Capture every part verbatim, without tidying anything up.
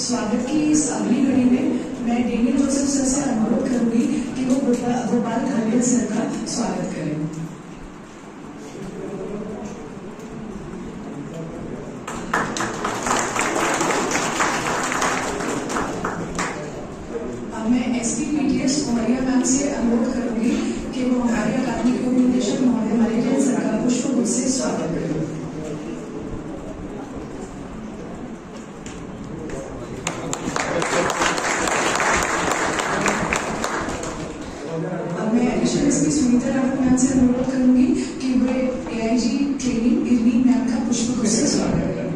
स्वागत की इस अगली घड़ी में मैं डेनियल जोसेफ सर से अनुरोध करूंगी कि वो गोपाल खालकर सर का स्वागत करें। अब मैं एसपी पीटीएस उमरिया मैम से अनुरोध करूंगी कि वो हमारे अकादमिक उपनिदेशक महोदय मलिक सर का पुष्पगुच्छ से स्वागत करें। सुनीता रावत मैम से अनुरोध करूंगी कि वे एआईजी ट्रेनिंग इरविन मैम का पुष्पगुच्छ से स्वागत करें।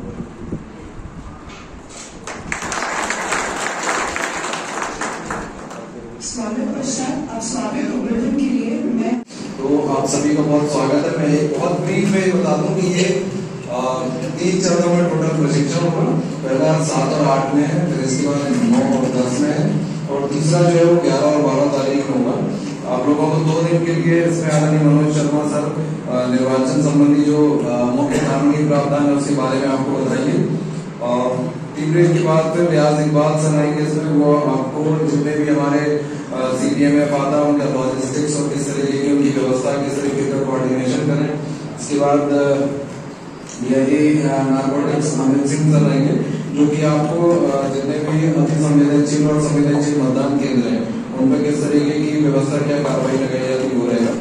स्वागत पश्चात अब स्वागत उद्बोधन के लिए मैं तो आप सभी का बहुत स्वागत है। मैं एक बहुत ब्रीफ में बता दूं कि ये तीन चरणों में टोटल प्रशिक्षण होगा। पहला सात और आठ में है, फिर इसके बाद नौ और दस में है, और तीसरा जो है वो ग्यारह और बारह तारीख में होगा। आप लोगों को दो दिन के लिए इसमें आदरणीय मनोज शर्मा सर निर्वाचन संबंधी जो मुख्य कानूनी प्रावधान है उसके बारे में आपको बताइए, और तीन दिन के बाद फिर रियाज इकबाल सर आएंगे। इसमें वो आपको जितने भी हमारे सीपीएमएफ आता है उनका लॉजिस्टिक्स और किस तरीके की उनकी व्यवस्था, किस तरीके का कोऑर्डिनेशन करें। इसके बाद यही नारकोटिक्स अमित सिंह सर आएंगे, जो कि आपको जितने भी अति संवेदनशील और संवेदनशील मतदान केंद्र है उन पर किस तरीके की व्यवस्था, क्या कार्रवाई लगाई जाती हो रहेगा।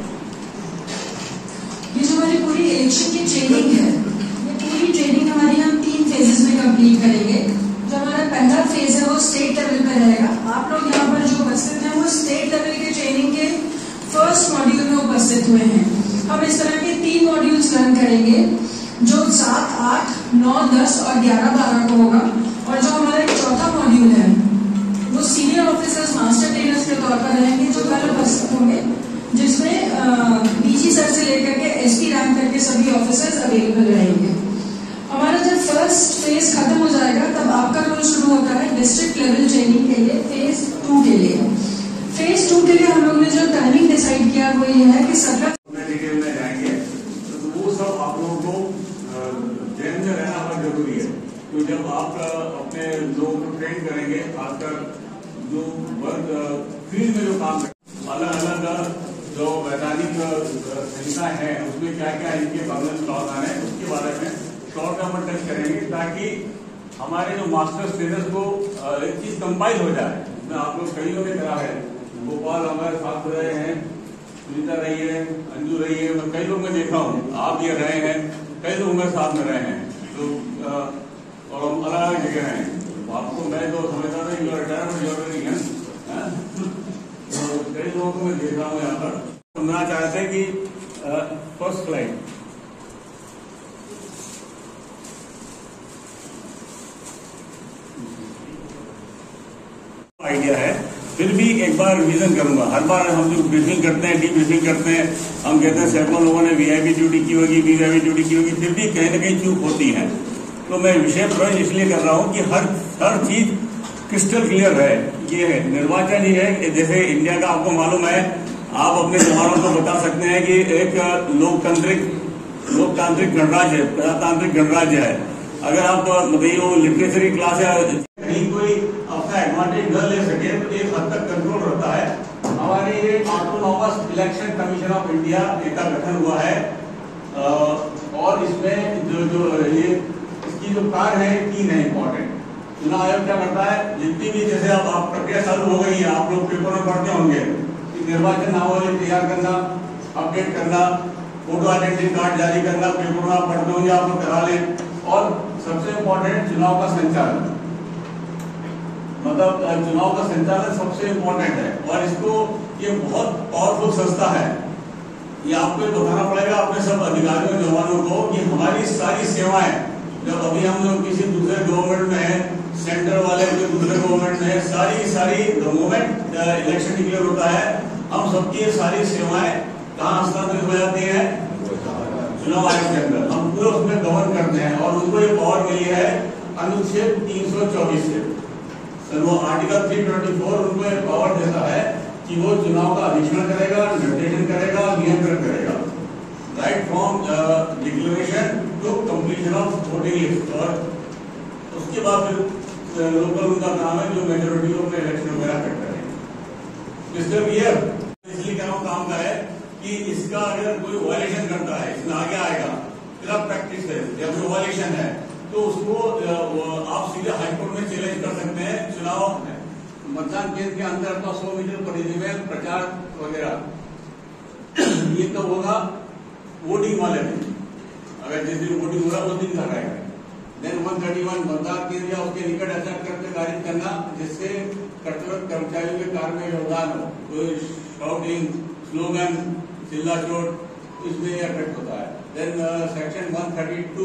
ये जो हमारी पूरी इलेक्शन की ट्रेनिंग है, ये पूरी ट्रेनिंग हमारी हम तीन फेजेस में कंप्लीट करेंगे। जो हमारा पहला फेज है वो स्टेट लेवल पे रहेगा। आप लोग यहाँ पर जो उपस्थित हैं वो स्टेट लेवल के ट्रेनिंग के फर्स्ट मॉड्यूल में उपस्थित हुए हैं। हम इस तरह के तीन मॉड्यूल्स रन करेंगे जो सात, आठ, नौ, दस और ग्यारह बारह को होगा। और जो हमारा एक चौथा मॉड्यूल है वो सीनियर ऑफिसर्स मास्टर ट्रेनर्स के तौर पर रहेंगे, जो कल उपस्थित होंगे, जिसमें डीजी सर से लेकर के एसपी रैंक तक के सभी ऑफिसर्स अवेलेबल रहेंगे। हमारा जब फर्स्ट फेज खत्म हो जाएगा तब आपका रोल शुरू होता है डिस्ट्रिक्ट लेवल ट्रेनिंग के लिए, फेज टू के लिए। फेज टू के लिए हम लोग ने जो टाइमिंग डिसाइड किया वो ये है कि सत्रह डिटेल में जाएंगे, तो वो सब आप लोगों को ध्यान में रहना बहुत जरूरी है। तो जब आप अपने लोगों को ट्रेन करेंगे, खासकर जो वर्ग फील्ड में जो काम अलग अलग जो वैधानिक संहिता है उसमें क्या क्या इनके बंधन प्रावधान है उसके बारे में शॉर्ट टर्म में टच करेंगे, ताकि हमारे जो मास्टर्स ट्रेनर्स को एक चीज कंपाइल हो जाए। इसमें आप लोग कई लोगों ने करा है, गोपाल हमारे साथ रहे हैं, सुनीता रही है, अंजू रही है, मैं कई लोग मैं देखा हूँ, आप ये रहे हैं, कई लोग मेरे साथ में रहे हैं, तो और हम अलग अलग जगह हैं। तो आपको मैं तो समझता था कि रिटायरमेंट जरूरी है, तो कई लोगों को मैं देख रहा हूँ यहाँ पर। समझना चाहते हैं कि फर्स्ट स्लाइड आइडिया है, फिर भी एक बार रिवीजन करूंगा। हर बार हम जो ब्रीफिंग करते हैं, डी ब्रीफिंग करते हैं, हम कहते हैं सैकड़ों लोगों ने वीआईपी ड्यूटी की होगी, वीआईपी ड्यूटी की होगी, फिर भी कहीं न कहीं चूक होती है। तो मैं विषय प्रयोग इसलिए कर रहा हूं कि हर हर चीज क्रिस्टल क्लियर है। ये है निर्वाचन ही है, जैसे इंडिया का आपको मालूम है, आप अपने जवानों को बता सकते हैं कि एक लोकतांत्रिक लोकतांत्रिक गणराज्य है, प्रजातांत्रिक गणराज्य है। अगर आप बताइए वो लिटरेचर की क्लास है, कहीं कोई अपना एडवांटेज न ले सके तो एक हद तक कंट्रोल रहता है। हमारे ये autonomous election commission of India का गठन हुआ है, और इसमें जो जो ये इसकी जो कार्य है तीन है इम्पोर्टेंट। चुनाव आयोग क्या करता है, जितनी भी जैसे अब आप प्रक्रिया चालू हो गई है, आप लोग पेपर में पढ़ते होंगे कि निर्वाचन नामावली तैयार करना, अपडेट करना, फोटो आइडेंटिटी कार्ड जारी करना, पेपर में आप पढ़ते होंगे, आप लोग करा लें। और सबसे इम्पोर्टेंट चुनाव का संचालन, मतलब चुनाव का संचालन सबसे इम्पोर्टेंट है, और इसको ये बहुत पावरफुल संस्था है। ये आपको बताना पड़ेगा अपने सब अधिकारियों जवानों को कि हमारी सारी सेवाएं, जब अभी हम लोग किसी दूसरे गवर्नमेंट में है, सेंटर वाले कोई दूसरे गवर्नमेंट में है, सारी सारी गवर्नमेंट इलेक्शन डिक्लेयर होता है, हम सबकी सारी सेवाएं कहाँ हस्तांतरित हो जाती है, चुनाव आयोग के अंदर। हम पूरे उसमें गवर्न करते हैं, और उनको ये पावर मिली है अनुच्छेद तीन सौ चौबीस से। सर वो आर्टिकल तीन सौ चौबीस उनको ये पावर देता है कि वो चुनाव का अधीक्षण करेगा, निर्देशन करेगा, नियंत्रण करेगा, right from declaration to completion of voting list. और उसके बाद फिर लोकल उनका काम है जो मेजोरिटी को इलेक्शन वगैरह करते हैं। इसलिए ये इसलिए क्या काम का है कि इसका अगर कोई वायलेशन करता है, इसमें आगे आएगा, क्लब प्रैक्टिस है या कोई वायलेशन है, तो उसको आप सीधे हाईकोर्ट में चैलेंज कर सकते हैं। चुनाव मतदान केंद्र के अंदर अपना सौ मीटर परिधि में प्रचार वगैरह ये तो होगा वोटिंग वाले दिन, अगर जिस दिन वोटिंग हो रहा है उस दिन कर रहेगा। देन वन थर्टी वन मतदान केंद्र या उसके निकट ऐसा करके गाड़ी करना जिससे कर्तव्य कर्मचारियों के कार्य में योगदान हो, कोई शाउटिंग, स्लोगन, चिल्ला चोट इसमें अफेक्ट होता है। Then section one thirty two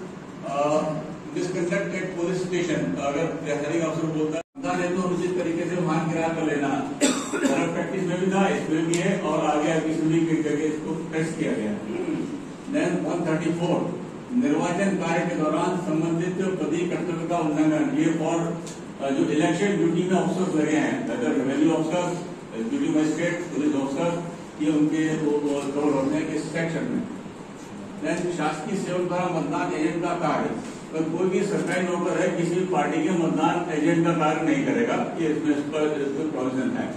misconduct at police station, अगर रिटर्निंग अफसर बोलता है है तो उचित तरीके से वाहन किराया पर लेना, प्रैक्टिस में भी था, इसमें भी है और आगे अभी सभी की जगह इसको टेस्ट किया गया। देन वन थर्टी फोर निर्वाचन कार्य के दौरान संबंधित पदीय कर्तव्य का उल्लंघन, ये फॉर जो इलेक्शन ड्यूटी में ऑफिसर्स लगे हैं, अगर revenue officer, duty magistrate, police officer, ये उनके कवर होते हैं इस सेक्शन में। देन शासकीय सेवक द्वारा मतदान एजेंट का कार्य, तो कोई भी सरकारी नौकर है किसी भी पार्टी के मतदान एजेंट का कार्य नहीं करेगा, ये इसमें प्रोविजन है।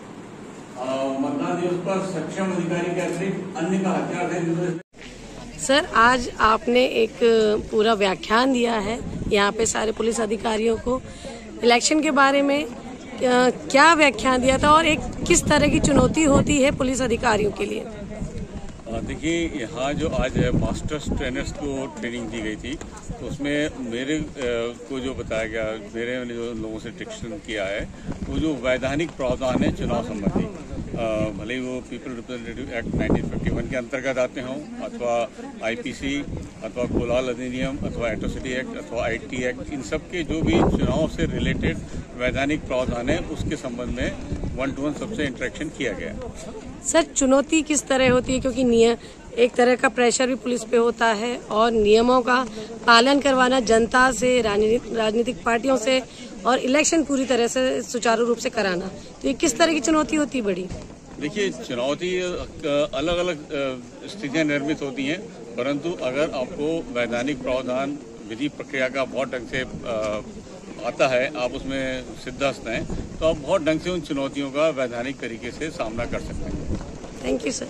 मतदान दिवस पर सक्षम अधिकारी के अतिरिक्त अन्य का हथियार है। सर, आज आपने एक पूरा व्याख्यान दिया है यहाँ पे सारे पुलिस अधिकारियों को इलेक्शन के बारे में, क्या व्याख्यान दिया था और एक किस तरह की चुनौती होती है पुलिस अधिकारियों के लिए? देखिए, यहाँ जो आज मास्टर्स ट्रेनर्स को ट्रेनिंग दी गई थी, तो उसमें मेरे को जो बताया गया, मेरे जो लोगों से डिस्कशन किया है, वो जो वैधानिक प्रावधान है चुनाव संबंधी, भले ही वो people representative act nineteen fifty one के अंतर्गत आते हों, अथवा आईपीसी, अथवा कोलाल अधिनियम, अथवा एट्रोसिटी एक्ट, अथवा आईटी एक्ट, इन सब के जो भी चुनाव से रिलेटेड वैधानिक प्रावधान है उसके संबंध में वन टू वन सबसे इंटरेक्शन किया गया। सर, चुनौती किस तरह होती है, क्योंकि नियम एक तरह का प्रेशर भी पुलिस पे होता है और नियमों का पालन करवाना जनता से, राजनीतिक पार्टियों से और इलेक्शन पूरी तरह से सुचारू रूप से कराना, तो ये किस तरह की चुनौती होती है? बड़ी देखिए, चुनौती अलग अलग स्थितियां निर्मित होती हैं, परंतु अगर आपको वैधानिक प्रावधान विधि प्रक्रिया का बहुत ढंग से आता है, आप उसमें सिद्धस्त हैं, तो आप बहुत ढंग से उन चुनौतियों का वैधानिक तरीके से सामना कर सकते हैं। Thank you sir.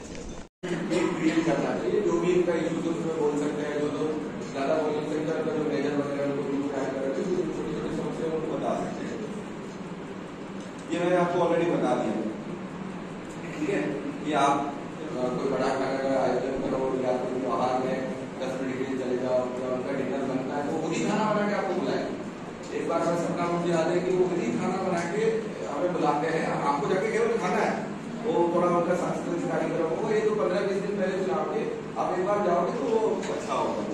करना चाहिए, जो भी इनका इशू जो उसमें बोल सकते हैं, जो लोग ज्यादा बोल नहीं सकते, अगर जो मेजर वगैरह उनको भी ट्राई करते हैं, जो छोटी छोटी समस्या उनको बता सकते हैं। ये मैंने आपको ऑलरेडी बता दिया, ठीक है, कि आप कोई बड़ा खाना का आयोजन करो या कोई त्योहार में दस मिनट के लिए चले जाओ, या उनका डिनर बनता है तो खुद ही खाना बना के आपको बुलाए। एक बार मैं सपना मुझे याद है कि वो खुद ही खाना बना के हमें बुलाते हैं, आपको जाके केवल खाना है, वो थोड़ा उनका सांस्कृतिक कार्यक्रम हो, ये तो पंद्रह बीस दिन पहले चुनाव के आप एक बार जाओगे तो वो अच्छा होगा।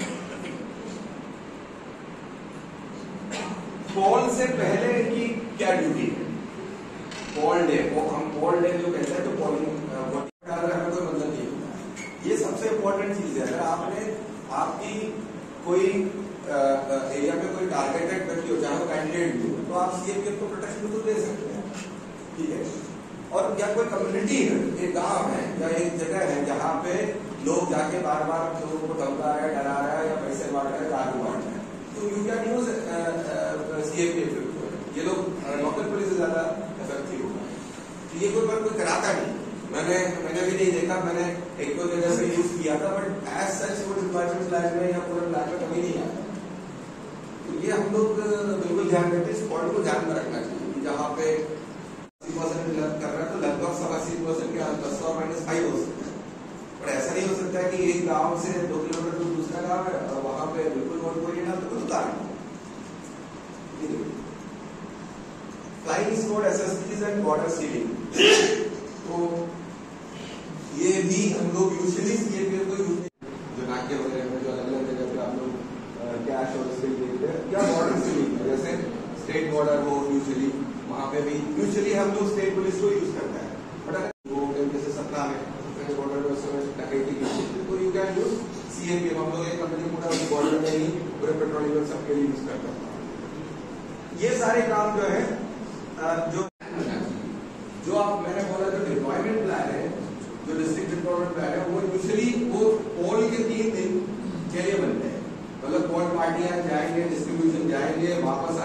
पोल से पहले की क्या ड्यूटी है? पोल डे, वो हम पोल डे जो कहते हैं, तो पोलिंग डाल रहे हमें कोई मतलब नहीं होता। ये सबसे इम्पोर्टेंट चीज है। अगर आपने आपकी कोई एरिया में कोई टारगेटेड व्यक्ति हो, चाहे वो कैंडिडेट भी हो, तो आप सीएम को प्रोटेक्शन तो दे सकते हैं, ठीक है। और या कोई कम्युनिटी है, एक गांव है या एक जगह है जहाँ पे लोग जाके बार बार लोगों को धमका रहा है, डरा रहा है या पैसे बांट रहे हैं, दारू बांट रहे हैं, तो यू कैन यूज सीएम के इफेक्ट। ये लोग लोकल पुलिस से ज्यादा इफेक्टिव होगा। तो ये कोई पर कोई कराता नहीं, मैंने मैंने भी नहीं देखा, मैंने एक दो जगह से यूज किया था, बट एज सच वो डिपार्टमेंट प्लान में या पूरे प्लान में कभी नहीं आता। तो ये हम लोग बिल्कुल ध्यान रखते हैं, इस पॉइंट को ध्यान में रखना चाहिए। जहाँ पे परसेंट कर रहा है तो लगभग सवा अस्सी परसेंट के आसपास सौ माइनस फाइव हो सकता है। पर ऐसा नहीं हो सकता कि एक गांव से दो किलोमीटर दूर दूसरा गांव है और वहां पे बिल्कुल वोट कोई ना, तो कुछ कारण flying squad SSPs and border sealing, तो ये भी हम लोग यूजुअली सीएपीएफ को यूज, जो नाके वगैरह में जो अलग अलग जगह पे आप लोग कैश और स्किल देखते हैं, या बॉर्डर सीलिंग जैसे स्टेट बॉर्डर हो, यूजुअली वहां पे भी यूजुअली हम लोग स्टेट पुलिस को यूज करते हैं। बट अगर वो जैसे सपना में बॉर्डर में उस समय डकैती की, तो यू कैन यूज सीएपीएफ। हम लोग एक कंपनी पूरा बॉर्डर में ही पूरे पेट्रोलिंग सबके लिए यूज करते हैं। ये सारे काम जो है जो जो आप मैंने बोला जो डिप्लॉयमेंट प्लान है, जो डिस्ट्रिक्ट डिप्लॉयमेंट प्लान है, वो यूजुअली वो पोल के तीन दिन के लिए बनते हैं। मतलब पोल पार्टियां जाएंगे, डिस्ट्रीब्यूशन जाएंगे, वापस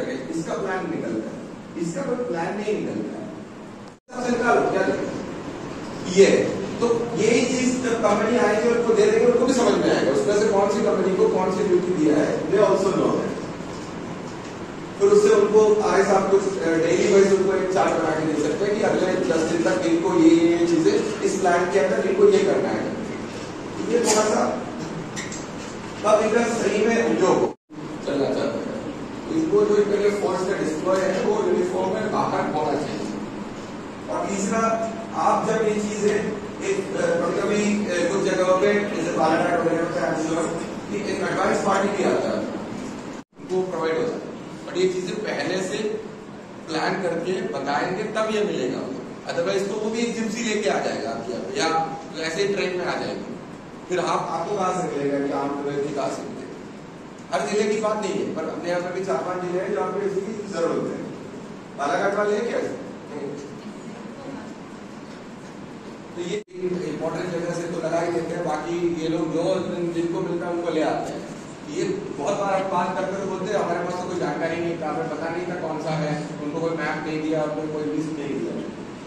करें, इसका प्लान निकल रहा है, इसका कोई प्लान नहीं निकल रहा है, निकालो क्या ये। तो यही चीज जब कंपनी आएगी और उनको दे देंगे, उनको भी समझ में आएगा उसमें से कौन सी कंपनी को कौन सी ड्यूटी दिया है, दे ऑल्सो नो है। फिर उससे उनको आए साहब कुछ डेली वाइज उनको एक चार्ट बना के दे सकते हैं कि अगले दस दिन तक इनको ये ये चीजें इस प्लान के अंदर इनको ये करना है। ये थोड़ा सा अब इनका सही में उपयोग चलना चाहता है, इनको जो इनके फोर्स का डिस्प्लॉय है वो यूनिफॉर्म में बाहर होना चाहिए। और तीसरा, आप जब ये चीजें एक कभी कभी कुछ जगहों पे जैसे बालाघाट वगैरह पे आई श्योर कि एक एडवांस पार्टी भी आता है, उनको प्रोवाइड होता है, बट ये चीजें पहले से प्लान करके बताएंगे तब ये मिलेगा। अदरवाइज तो वो भी एक जिप्सी लेके आ जाएगा आपके यहाँ पे, या ऐसे ही ट्रेन में आ जाएगी, फिर आप आपको कहाँ से मिलेगा कि आम व्यक्ति कहाँ से मिलेगा। हर जिले की बात नहीं है, पर अपने यहाँ पर भी चार पांच जिले हैं जहाँ पे इसकी जरूरत है। बालाघाट वाले हैं क्या? तो ये इम्पोर्टेंट जगह से तो लगा ही देते हैं, बाकी ये लोग जो जिनको मिलता है उनको ले आते हैं। ये बहुत बार आप बात करते हुए बोलते हैं हमारे पास तो कोई जानकारी नहीं था, हमें पता नहीं था कौन सा है, उनको कोई मैप नहीं दिया, उनको कोई लिस्ट नहीं दिया।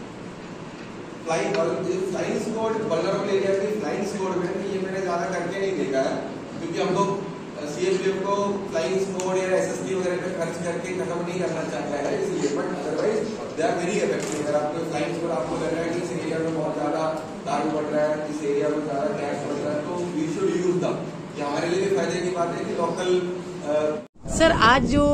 Flying flying squad vulnerable area की फ्लाइंग स्क्वाड में ये मैंने ज्यादा करके नहीं देखा है, क्योंकि हम लोग सीएपीएफ को फ्लाइंग स्क्वाड या एसएसटी वगैरह पे खर्च करके खत्म नहीं करना चाहता है इसलिए, but otherwise they are very effective. अगर आपको फ्लाइंग स्क्वाड आपको लग रहा है कि इस एरिया में बहुत ज्यादा दारू बढ़ रहा है, इस एरिया में ज्यादा कैश बढ़ रहा है, तो वी शुड यूज द, ये हमारे लिए भी फायदे की बात है कि लोकल। सर आज जो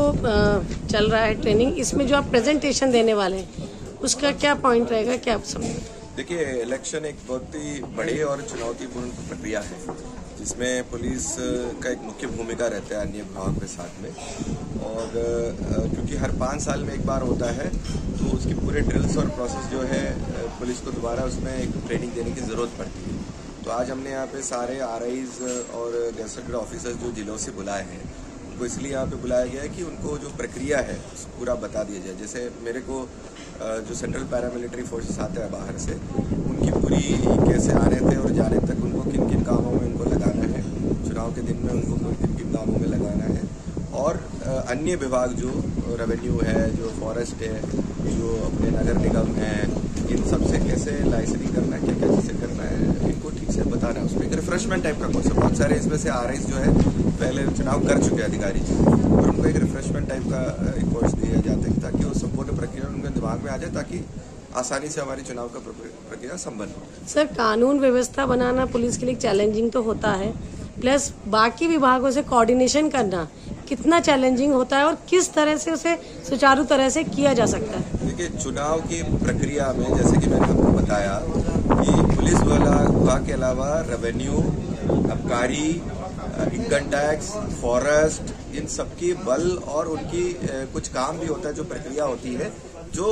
चल रहा है ट्रेनिंग, इसमें जो आप प्रेजेंटेशन देने वाले हैं उसका क्या पॉइंट रहेगा, क्या आप समझेंगे? देखिए, इलेक्शन एक बहुत ही बड़ी और चुनौतीपूर्ण प्रक्रिया है जिसमें पुलिस का एक मुख्य भूमिका रहता है अन्य विभाग के साथ में, और क्योंकि हर पाँच साल में एक बार होता है तो उसकी पूरे ड्रिल्स और प्रोसेस जो है पुलिस को दोबारा उसमें एक ट्रेनिंग देने की ज़रूरत पड़ती है। तो आज हमने यहाँ पे सारे आरआईज और गेजेटेड ऑफिसर्स जो जिलों से बुलाए हैं उनको इसलिए यहाँ पे बुलाया गया है कि उनको जो प्रक्रिया है पूरा बता दिया जाए। जैसे मेरे को जो सेंट्रल पैरामिलिट्री फोर्सेस आते हैं बाहर से, उनकी पूरी कैसे आने थे और जाने तक उनको किन किन कामों में उनको लगाना है, चुनाव के दिन में उनको किन किन कामों में लगाना है, और अन्य विभाग जो रेवेन्यू है, जो फॉरेस्ट है, जो अपने नगर निगम है, इन सब से कैसे लाइसेंसिंग करना है, क्या क्या चीज़ें करना है, इनको ठीक से बताना है। उसमें एक रिफ्रेशमेंट टाइप का कोर्स है। बहुत सारे इसमें से आरआईज जो है पहले चुनाव कर चुके अधिकारी और उनको एक रिफ्रेशमेंट टाइप का एक कोर्स दिया जाता है ताकि वो संपूर्ण प्रक्रिया उनके दिमाग में आ जाए, ताकि आसानी से हमारी चुनाव का प्रक्रिया संपन्न हो। सर, कानून व्यवस्था बनाना पुलिस के लिए चैलेंजिंग तो होता है, प्लस बाकी विभागों से कोऑर्डिनेशन करना कितना चैलेंजिंग होता है और किस तरह से उसे सुचारू तरह से किया जा सकता है? देखिए, चुनाव की प्रक्रिया में जैसे कि मैंने आपको बताया कि पुलिस विभाग के अलावा रेवेन्यू, आबकारी, इनकम टैक्स, फॉरेस्ट, इन सबकी बल और उनकी कुछ काम भी होता है, जो प्रक्रिया होती है जो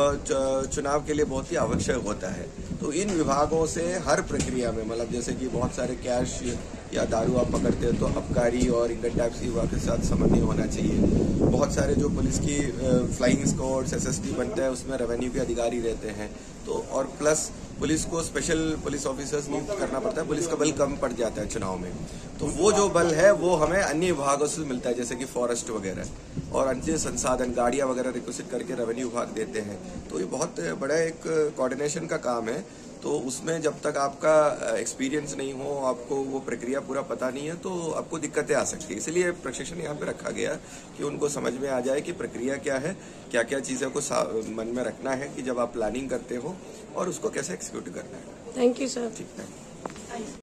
चुनाव के लिए बहुत ही आवश्यक होता है। तो इन विभागों से हर प्रक्रिया में, मतलब जैसे कि बहुत सारे कैश या दारू आप पकड़ते हैं तो आबकारी और इनकम टैक्स विभाग के साथ समन्वय होना चाहिए। बहुत सारे जो पुलिस की फ्लाइंग स्क्वाड्स, एसएसटी बनते हैं, उसमें रेवेन्यू के अधिकारी रहते हैं। तो और प्लस पुलिस को स्पेशल पुलिस ऑफिसर्स नियुक्त करना पड़ता है, पुलिस का बल कम पड़ जाता है चुनाव में। तो वो जो बल है वो हमें अन्य विभागों से मिलता है, जैसे कि फॉरेस्ट वगैरह और अन्य संसाधन, गाड़ियां वगैरह रिक्वेस्ट करके रेवेन्यू विभाग देते हैं। तो ये बहुत बड़ा एक कोऑर्डिनेशन का काम है। तो उसमें जब तक आपका एक्सपीरियंस नहीं हो, आपको वो प्रक्रिया पूरा पता नहीं है, तो आपको दिक्कतें आ सकती है। इसलिए प्रशिक्षण यहाँ पे रखा गया कि उनको समझ में आ जाए कि प्रक्रिया क्या है, क्या क्या चीज़ों को मन में रखना है कि जब आप प्लानिंग करते हो और उसको कैसे एक्सिक्यूट करना है। Thank you sir. ठीक है।